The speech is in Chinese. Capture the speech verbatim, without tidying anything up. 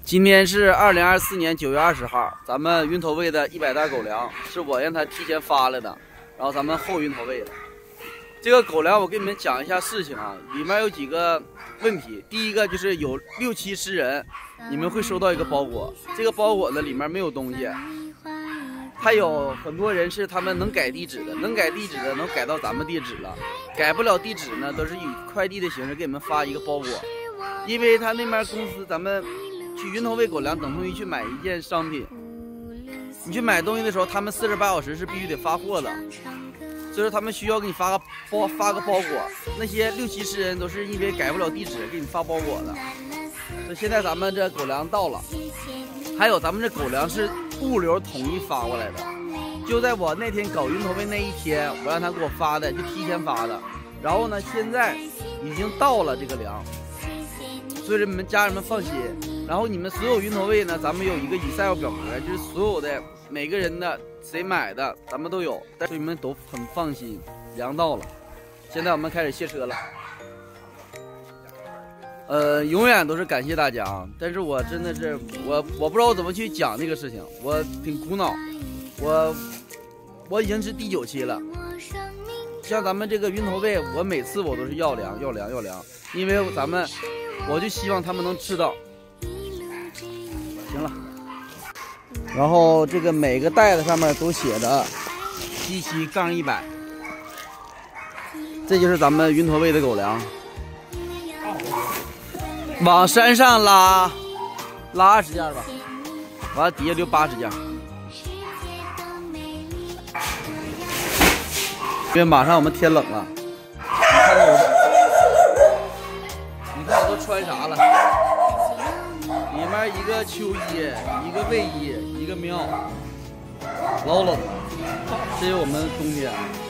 今天是二零二四年九月二十号，咱们云头喂的一百袋狗粮是我让他提前发来的，然后咱们后云头喂的。这个狗粮我给你们讲一下事情啊，里面有几个问题。第一个就是有六七十人，你们会收到一个包裹，这个包裹呢里面没有东西。还有很多人是他们能改地址的，能改地址的能改到咱们地址了，改不了地址呢都是以快递的形式给你们发一个包裹，因为他那边公司咱们。 去云头喂狗粮等同于去买一件商品。你去买东西的时候，他们四十八小时是必须得发货的，所以说他们需要给你发个包发个包裹。那些六七十人都是因为改不了地址给你发包裹的。所以现在咱们这狗粮到了，还有咱们这狗粮是物流统一发过来的。就在我那天搞云头喂那一天，我让他给我发的，就提前发的。然后呢，现在已经到了这个粮，所以说你们家人们放心。 然后你们所有云头喂呢，咱们有一个 Excel 表格，就是所有的每个人的谁买的，咱们都有，但是你们都很放心，粮到了。现在我们开始卸车了。呃，永远都是感谢大家啊！但是我真的是我我不知道怎么去讲这个事情，我挺苦恼。我我已经是第九期了，像咱们这个云头喂，我每次我都是要粮要粮要粮，因为咱们我就希望他们能吃到。 行了，然后这个每个袋子上面都写着七七杠一百，这就是咱们云头喂的狗粮。往山上拉，拉二十件吧，完了底下留八十件。因为马上我们天冷了，你看看我，你看我都穿啥了？ 里面一个秋衣，一个卫衣，一个棉袄，老冷了。这是我们冬天。